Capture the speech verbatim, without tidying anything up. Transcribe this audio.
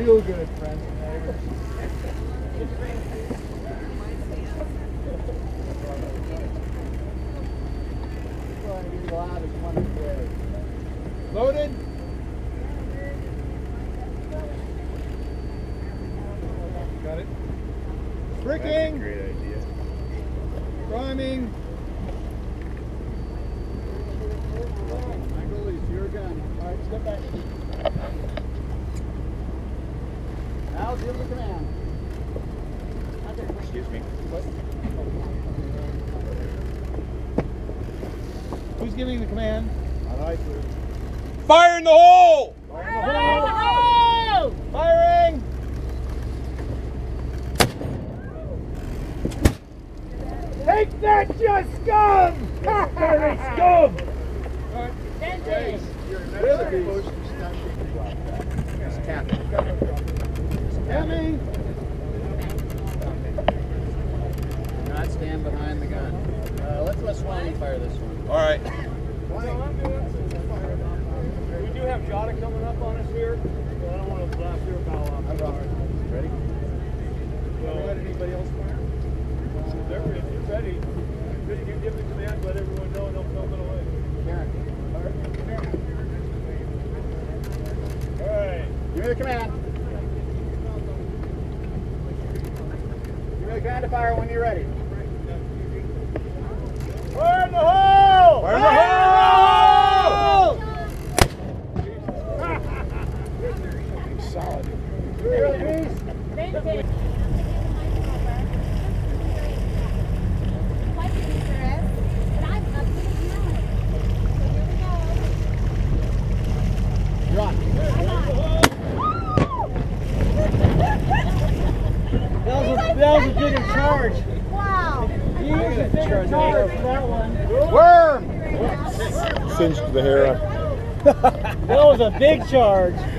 real good, friends and neighbors. Loaded. Got it. Bricking. Great idea. Priming. Michael, it's your gun. All right, step back. Now give the command. Excuse me. Who's giving the command? I do. Fire in the hole! Fire in the hole! Firing! Take that, you scum! Very scum! Okay. Really? Just tap it. Tapping. Not stand behind the gun. Uh, let's let Swanee fire this one. All right. We do have Jada coming up on us here, so I don't want to blast your bow off. I'm sorry. Ready? So, Let anybody else fire? if they're if you're ready, just you give the command, let everyone know, and they'll film it away. Karen. All right. Give me the command. Give me the command to fire when you're ready. Fire in the hole! Fire in the hole! Solid. Here, please. You're on. That was a, that was a bigger charge. Wow. He was a bigger charge for that one. Worm! Singed the hair up. That was a big charge.